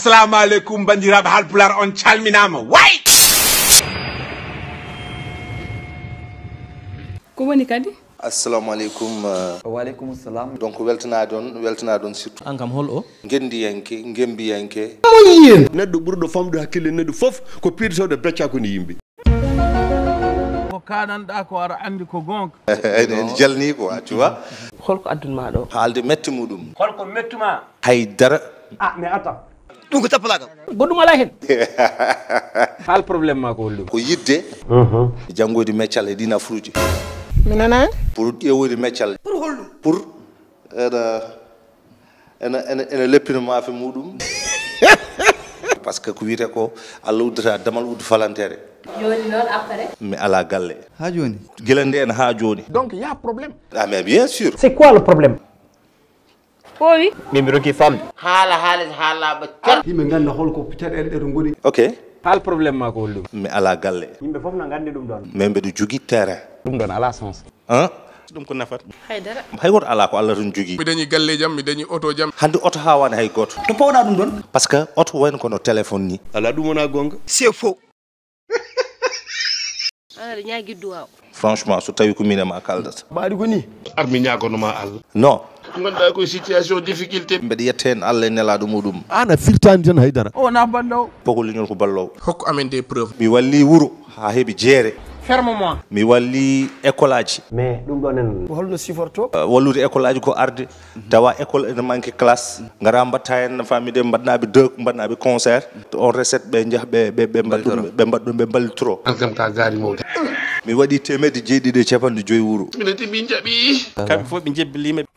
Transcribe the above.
assalamu alaikum bandiraɓe halpular on calminama way ko woni kadi assalamu alaikum wa alaikum assalam donc weltana don surtout an kam hol o gendiyanke gembiyanke moyen neddo burdo famdo hakkille neddo fof ko pirso de becca ko ni yimbe ko kananda ko ara andi ko gonka en jalni ko tu vois holko addunma do haalde metti mudum holko mettuma haydara mais attends dum ko tappalaga goddum ala hen hal problème ma ko hollu ko yidde jangodi meccal e dina fruji minana pour ƴewode meccal pour hollu pour ene leppino maafe muɗum par ce que ko wiyete ko Allah uddata damal uddu falantere joni non après mi ala galle ha joni guilande en ha joni donc il y a problème ah mais bien sûr c'est quoi le problème oui mimi roki famde haala ba kel yimbe ganda holko caɗele ɗe to goni ok hal problème ma ko hollu mi ala galle yimbe fof na gandi dum don mais mbeɗo jogui terrain dum don ala sens hein dum ko nafat haydara hay goto ala ko Allah tan jogui mi dañi galle jam mi dañi auto jam hande auto ha wani hay goto to pawda dum don par ce que auto wayno kono téléphone ni ala ɗum wona gonga c'est faux ana ñaagiddu waw franchement so tawi ko minema kaldata mbaɗi ko ni armi ñagonoma Allah non gonɗa koye situation difficulté mbeɗa yetta hen Allah e nelaɗo muɗum ana firtani tan haydara o na ballo Paco Leñol ko ballowo hokku amen des preuves mi walli wuuro ha heeɓi jeere ferme moi mi walli école aji mais dum don en ko holno siforto wallude école aji ko arde tawa école ene manque classe gara mbatta hen famide mbaɗnaɓe deux mbaɗnaɓe concert on recette ɓe jaaha ɓe mbaɗɗum ɓe ballitoro an kam ka gaari mawde mi waɗi temedde jeeɗiɗi e capanɗe joyi wuuro mine tibi jaɓi kamɓe fof ɓe jebbelima